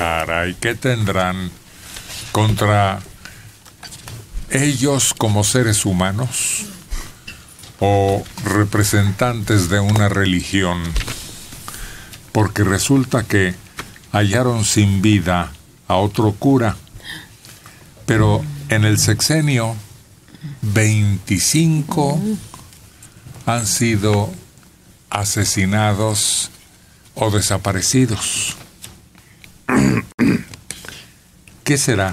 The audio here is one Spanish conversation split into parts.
caray, ¿qué tendrán contra ellos como seres humanos o representantes de una religión? Porque resulta que hallaron sin vida a otro cura, pero en el sexenio 25 han sido asesinados o desaparecidos. ¿Qué será?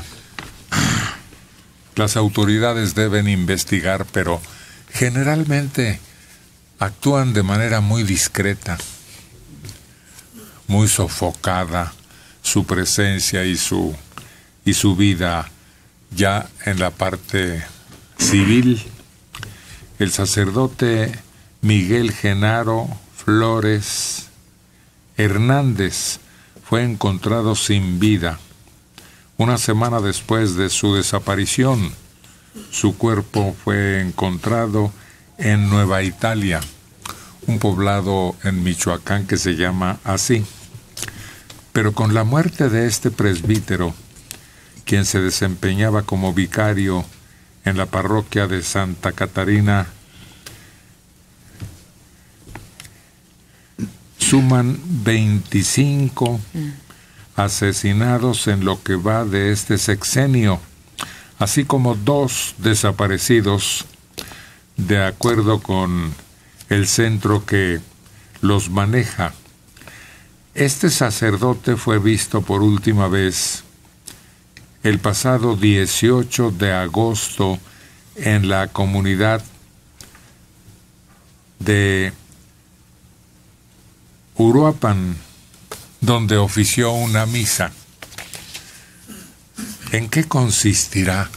Las autoridades deben investigar, pero generalmente actúan de manera muy discreta, muy sofocada su presencia y su vida ya en la parte civil. El sacerdote Miguel Genaro Flores Hernández fue encontrado sin vida una semana después de su desaparición. Su cuerpo fue encontrado en Nueva Italia, un poblado en Michoacán que se llama así. Pero con la muerte de este presbítero, quien se desempeñaba como vicario en la parroquia de Santa Catarina, suman 25 asesinados en lo que va de este sexenio, así como 2 desaparecidos, de acuerdo con el centro que los maneja. Este sacerdote fue visto por última vez el pasado 18 de agosto en la comunidad de Uruapan, donde ofició una misa. ¿En qué consistirá?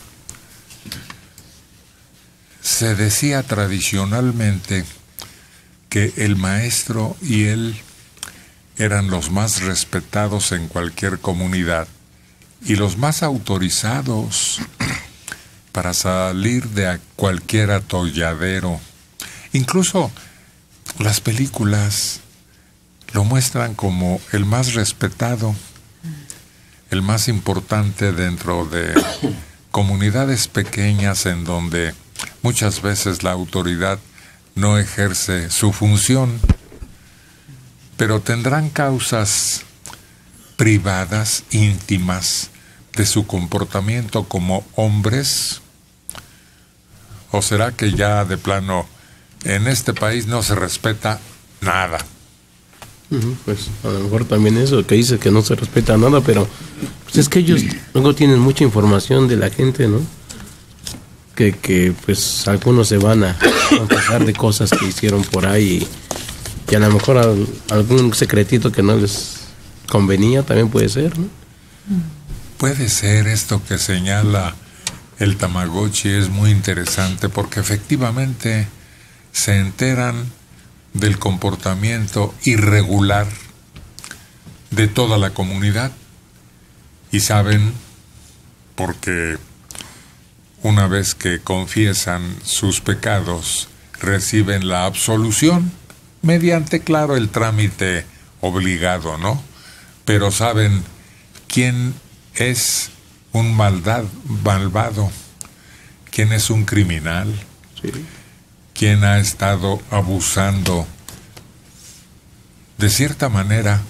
Se decía tradicionalmente que el maestro y él eran los más respetados en cualquier comunidad y los más autorizados para salir de cualquier atolladero. Incluso las películas lo muestran como el más respetado, el más importante dentro de comunidades pequeñas en donde muchas veces la autoridad no ejerce su función, pero tendrán causas privadas, íntimas, de su comportamiento como hombres. ¿O será que ya de plano en este país no se respeta nada? Pues a lo mejor también eso que dice que no se respeta nada, pero pues es que ellos luego tienen mucha información de la gente, ¿no? Que pues algunos se van a pasar de cosas que hicieron por ahí y a lo mejor algún secretito que no les convenía también puede ser, ¿no? Puede ser. Esto que señala el Tamagotchi es muy interesante porque efectivamente se enteran del comportamiento irregular de toda la comunidad y saben, porque una vez que confiesan sus pecados reciben la absolución mediante, claro, el trámite obligado, ¿no? Pero saben quién es un malvado, quién es un criminal, Sí. quién ha estado abusando de cierta manera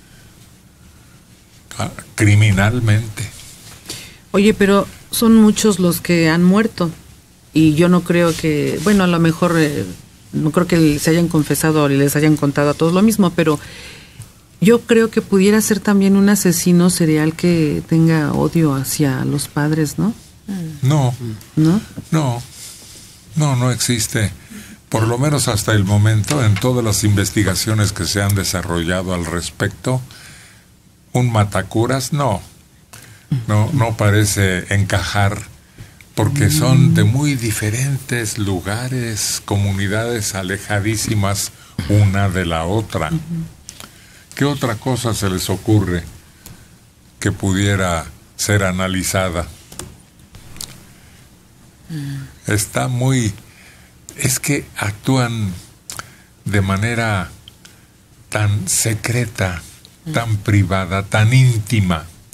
criminalmente. Oye, pero son muchos los que han muerto y yo no creo que, bueno, a lo mejor no creo que se hayan confesado o les hayan contado a todos lo mismo, pero yo creo que pudiera ser también un asesino serial que tenga odio hacia los padres, ¿no? No, ¿No? no existe. Por lo menos hasta el momento, en todas las investigaciones que se han desarrollado al respecto, un matacuras no parece encajar, porque son de muy diferentes lugares, comunidades alejadísimas una de la otra. ¿Qué otra cosa se les ocurre que pudiera ser analizada? Está muy... Es que actúan de manera tan secreta, tan privada, tan íntima,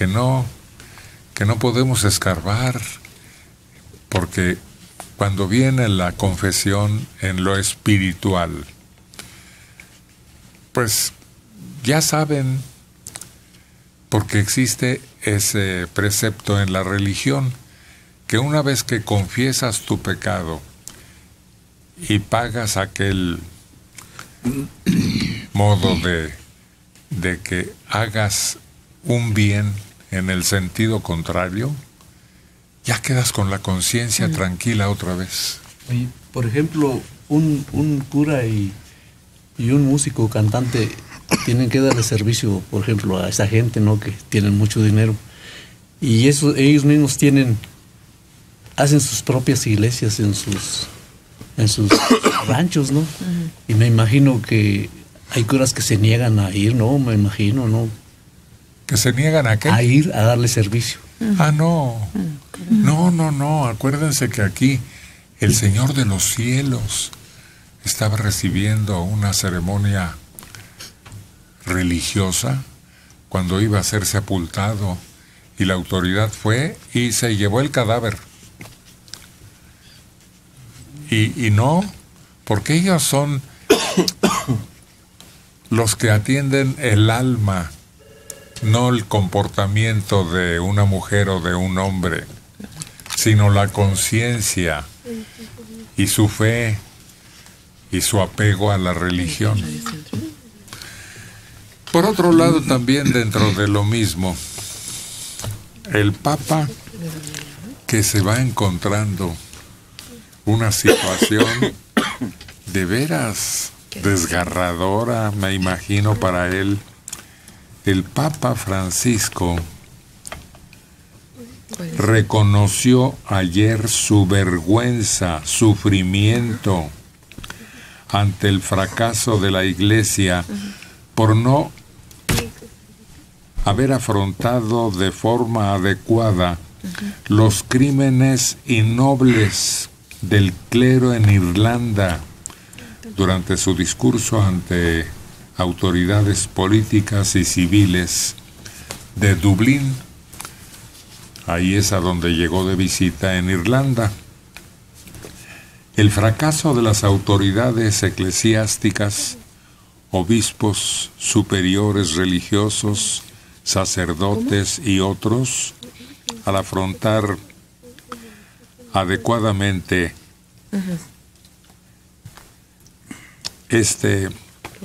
que no podemos escarbar, porque cuando viene la confesión en lo espiritual, pues ya saben, porque existe ese precepto en la religión, que una vez que confiesas tu pecado y pagas aquel modo de que hagas un bien en el sentido contrario, ya quedas con la conciencia tranquila otra vez. Oye, por ejemplo, un cura y un músico cantante tienen que darle servicio, por ejemplo, a esa gente, ¿no?, que tienen mucho dinero, y eso, ellos mismos hacen sus propias iglesias en sus ranchos, ¿no? Y me imagino que hay curas que se niegan a ir, ¿no? Me imagino, ¿no? ¿Que se niegan a qué? A ir a darle servicio. Ah, no. No. Acuérdense que aquí el Señor de los Cielos estaba recibiendo una ceremonia religiosa cuando iba a ser sepultado, y la autoridad fue y se llevó el cadáver. Y no, porque ellos son los que atienden el alma, no el comportamiento de una mujer o de un hombre, sino la conciencia y su fe y su apego a la religión. Por otro lado, también dentro de lo mismo, el Papa, que se va encontrando una situación de veras desgarradora, me imagino, para él. El Papa Francisco reconoció ayer su vergüenza, sufrimiento ante el fracaso de la Iglesia por no haber afrontado de forma adecuada los crímenes innobles del clero en Irlanda durante su discurso ante autoridades políticas y civiles de Dublín. Ahí es a donde llegó de visita en Irlanda. El fracaso de las autoridades eclesiásticas, obispos, superiores religiosos, sacerdotes y otros, al afrontar adecuadamente este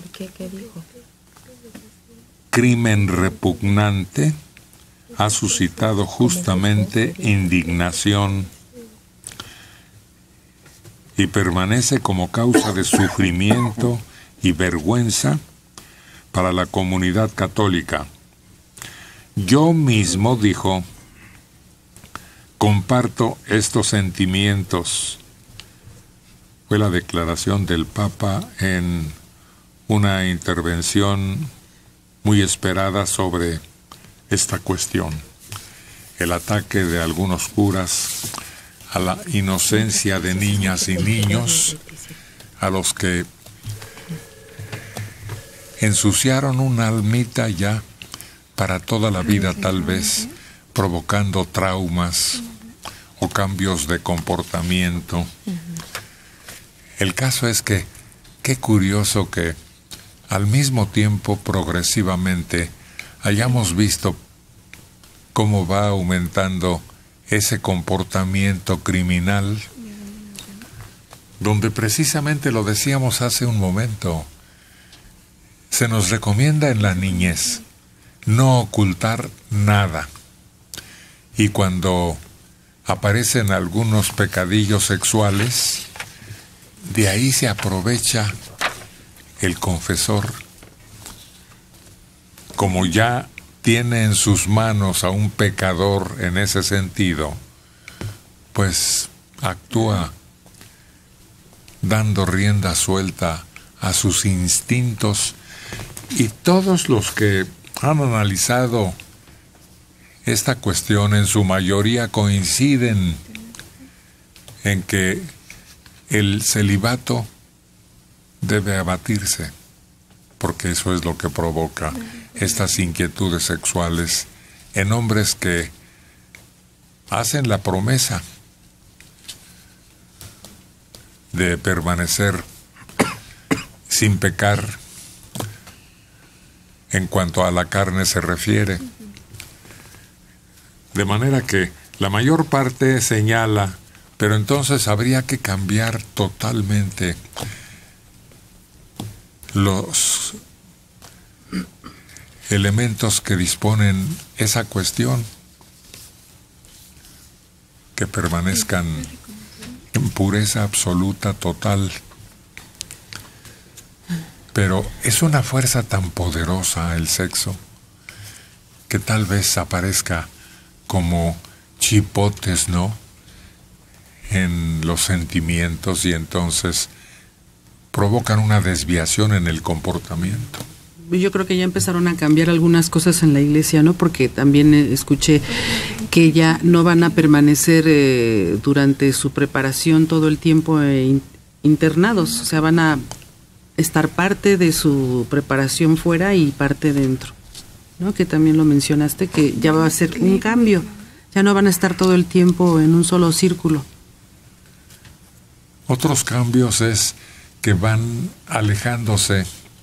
crimen repugnante, ha suscitado justamente indignación y permanece como causa de sufrimiento y vergüenza para la comunidad católica. Yo mismo, dijo, comparto estos sentimientos. Fue la declaración del Papa en una intervención muy esperada sobre esta cuestión. El ataque de algunos curas a la inocencia de niñas y niños, a los que ensuciaron una almita ya para toda la vida, tal vez, provocando traumas o cambios de comportamiento. El caso es que, qué curioso que al mismo tiempo, progresivamente, hayamos visto cómo va aumentando ese comportamiento criminal, donde precisamente lo decíamos hace un momento, se nos recomienda en la niñez no ocultar nada. Y cuando aparecen algunos pecadillos sexuales, de ahí se aprovecha el confesor. Como ya tiene en sus manos a un pecador en ese sentido, pues actúa dando rienda suelta a sus instintos. Y todos los que han analizado esta cuestión, en su mayoría coinciden en que el celibato debe abatirse, porque eso es lo que provoca estas inquietudes sexuales en hombres que hacen la promesa de permanecer sin pecar en cuanto a la carne se refiere. De manera que la mayor parte señala, pero entonces habría que cambiar totalmente los elementos que disponen esa cuestión, que permanezcan en pureza absoluta, total. Pero es una fuerza tan poderosa el sexo, que tal vez aparezca como chipotes, ¿no?, en los sentimientos, y entonces provocan una desviación en el comportamiento. Yo creo que ya empezaron a cambiar algunas cosas en la iglesia, ¿no? Porque también escuché que ya no van a permanecer durante su preparación todo el tiempo internados, o sea, van a estar parte de su preparación fuera y parte dentro, ¿no? Que también lo mencionaste, que ya va a ser un cambio, ya no van a estar todo el tiempo en un solo círculo. Otros cambios es que van alejándose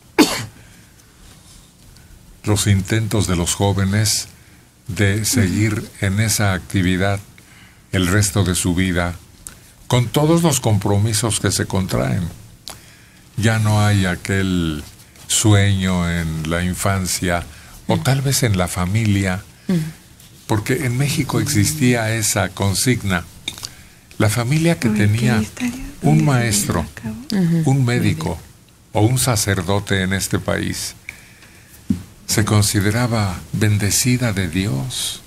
los intentos de los jóvenes de seguir en esa actividad el resto de su vida, con todos los compromisos que se contraen. Ya no hay aquel sueño en la infancia, o tal vez en la familia, porque en México existía esa consigna. La familia que tenía un maestro, un médico o un sacerdote en este país se consideraba bendecida de Dios.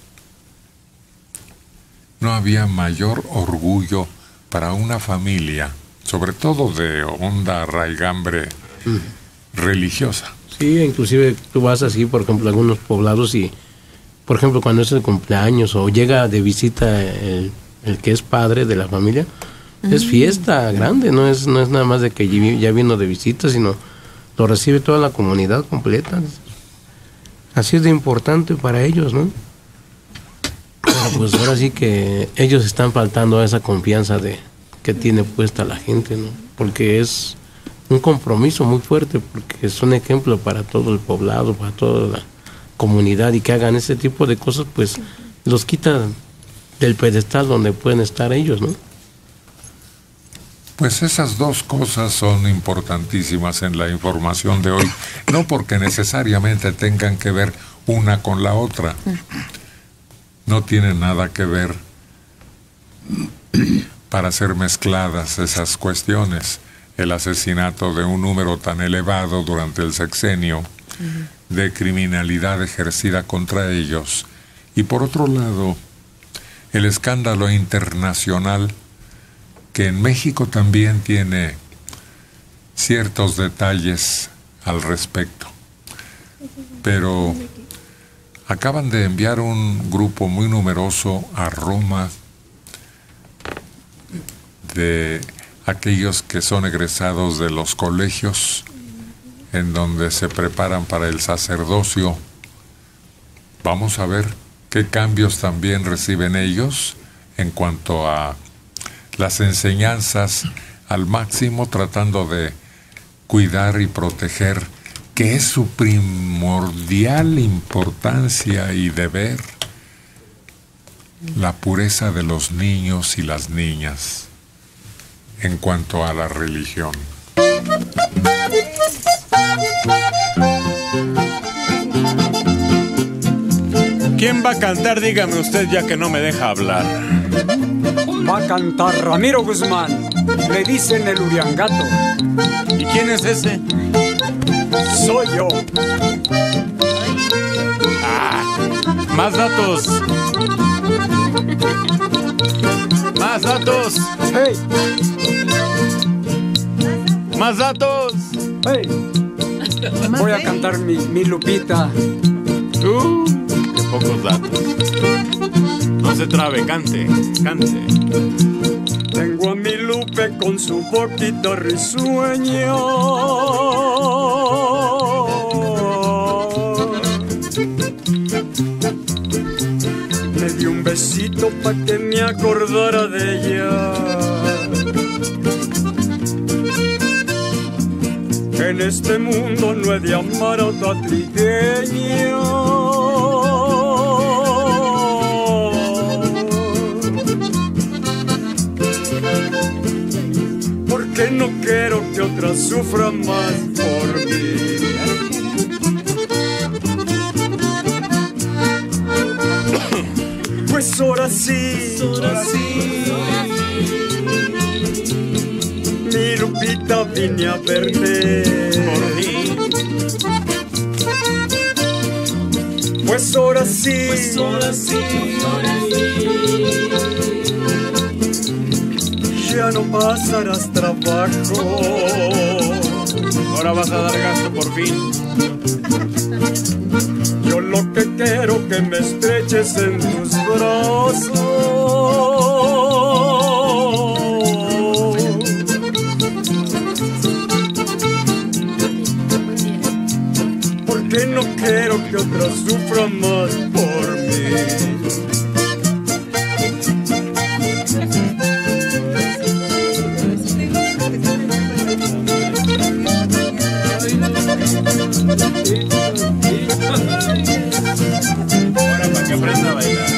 No había mayor orgullo para una familia, sobre todo de honda raigambre religiosa. Sí, inclusive tú vas así, por ejemplo, a algunos poblados y, por ejemplo, cuando es el cumpleaños o llega de visita el que es padre de la familia, es fiesta grande, no es nada más de que ya vino de visita, sino lo recibe toda la comunidad completa. Así es de importante para ellos, ¿no? Pero pues ahora sí que ellos están faltando a esa confianza que tiene puesta la gente, ¿no? Porque es un compromiso muy fuerte, porque es un ejemplo para todo el poblado, para toda la comunidad, y que hagan ese tipo de cosas, pues los quita del pedestal donde pueden estar ellos, ¿no? Pues esas dos cosas son importantísimas en la información de hoy, no porque necesariamente tengan que ver una con la otra. No tienen nada que ver para ser mezcladas esas cuestiones. El asesinato de un número tan elevado durante el sexenio de criminalidad ejercida contra ellos, y por otro lado el escándalo internacional, que en México también tiene ciertos detalles al respecto. Pero acaban de enviar un grupo muy numeroso a Roma de aquellos que son egresados de los colegios en donde se preparan para el sacerdocio. Vamos a ver qué cambios también reciben ellos en cuanto a las enseñanzas al máximo, tratando de cuidar y proteger, que es su primordial importancia y deber, la pureza de los niños y las niñas en cuanto a la religión. ¿Quién va a cantar? Dígame usted, ya que no me deja hablar. Va a cantar Ramiro Guzmán, le dicen el Uriangato. ¿Y quién es ese? Soy yo. Más datos. Más datos. Hey, Más datos. hey. Voy a cantar mi Lupita. Qué pocos datos. No se trabe, cante, cante. Tengo a mi Lupe con su boquita risueña. besito pa' que me acordara de ella. En este mundo no he de amar a otra trigueña. Porque no quiero que otra sufra más por mí. Pues ahora sí, mi Lupita vine a verte por mí. Pues ahora sí, ya no pasarás trabajo. Ahora vas a dar gasto por fin. Yo lo que quiero que me estreches en tus brazos. Porque no quiero que otra sufra más por mí. Ahora para que aprenda a bailar.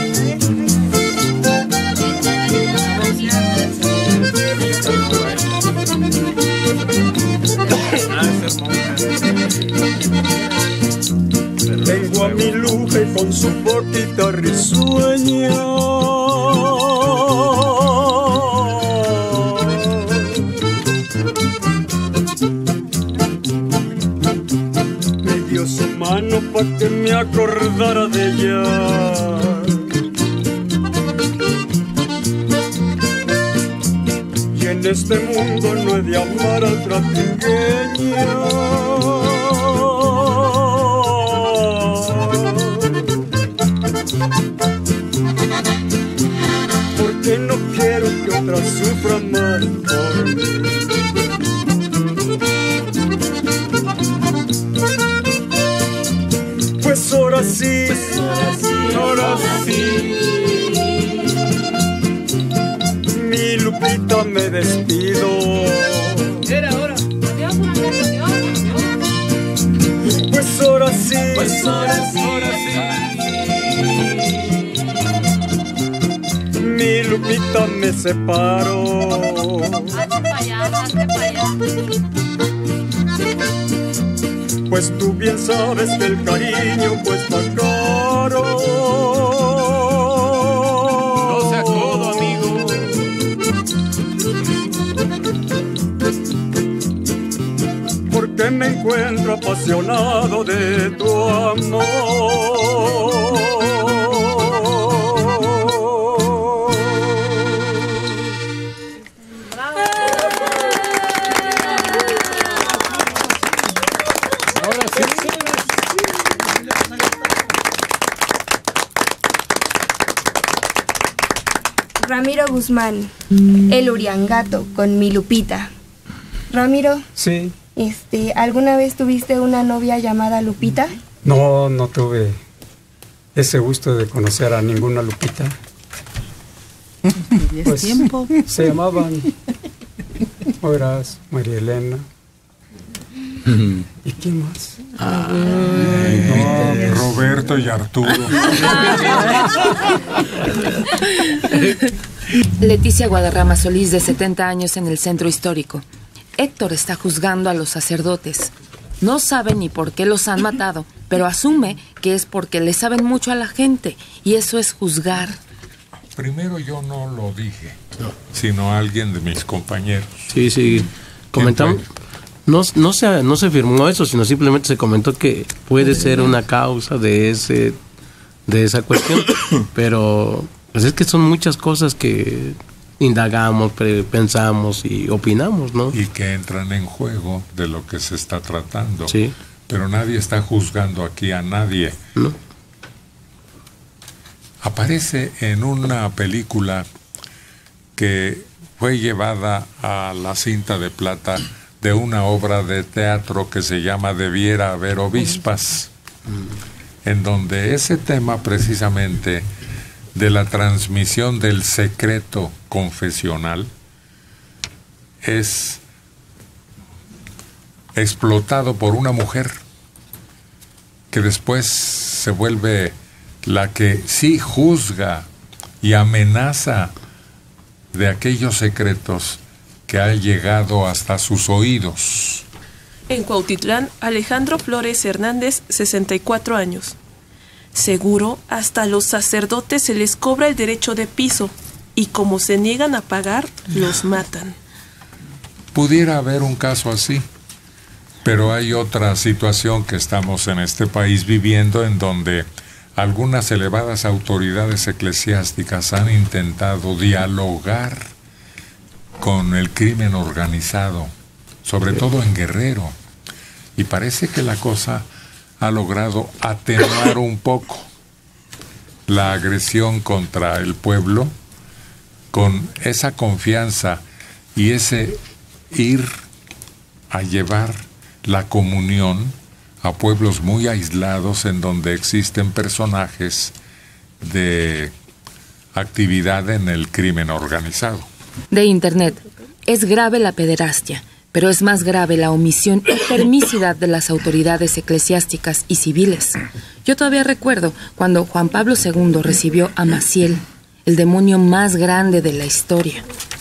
Tengo a mi Lupe con su boquita risueña. Me dio su mano pa' que me acordara de ella. Y en este mundo no he de amar a otra trigueña. Porque no quiero que otra sufra más por mí. Pues ahora sí, mi Lupita me despido. Pues ahora sí, mi Lupita me separo. Pues tú bien sabes que el cariño cuesta caro. No seas codo, amigo. Porque me encuentro apasionado de tu amor. Ramiro Guzmán, el Uriangato, con mi Lupita. Ramiro, Sí, ¿alguna vez tuviste una novia llamada Lupita? no tuve ese gusto de conocer a ninguna Lupita. Pues, tiempo. Se llamaban Horas, María Elena. ¿Y quién más? No, Roberto y Arturo. Leticia Guadarrama Solís, de 70 años, en el centro histórico. Héctor está juzgando a los sacerdotes. No sabe ni por qué los han matado, pero asume que es porque le saben mucho a la gente, y eso es juzgar. Primero yo no lo dije, sino alguien de mis compañeros. Sí, comentamos. No se firmó eso, sino simplemente se comentó que puede ser una causa de esa cuestión, pero pues es que son muchas cosas que indagamos, pensamos y opinamos, ¿no? Y que entran en juego de lo que se está tratando. Sí. Pero nadie está juzgando aquí a nadie. ¿No? Aparece en una película que fue llevada a la cinta de plata de una obra de teatro que se llama Debiera haber obispas, en donde ese tema precisamente de la transmisión del secreto confesional es explotado por una mujer que después se vuelve la que sí juzga y amenaza de aquellos secretos que han llegado hasta sus oídos. En Cuautitlán, Alejandro Flores Hernández, 64 años. Seguro, hasta a los sacerdotes se les cobra el derecho de piso y como se niegan a pagar, los matan. Pudiera haber un caso así, pero hay otra situación que estamos en este país viviendo en donde algunas elevadas autoridades eclesiásticas han intentado dialogar con el crimen organizado, sobre todo en Guerrero, y parece que la cosa ha logrado atenuar un poco la agresión contra el pueblo con esa confianza y ese ir a llevar la comunión a pueblos muy aislados en donde existen personajes de actividad en el crimen organizado. De Internet. Es grave la pederastia, pero es más grave la omisión y permisidad de las autoridades eclesiásticas y civiles. Yo todavía recuerdo cuando Juan Pablo II recibió a Maciel, el demonio más grande de la historia.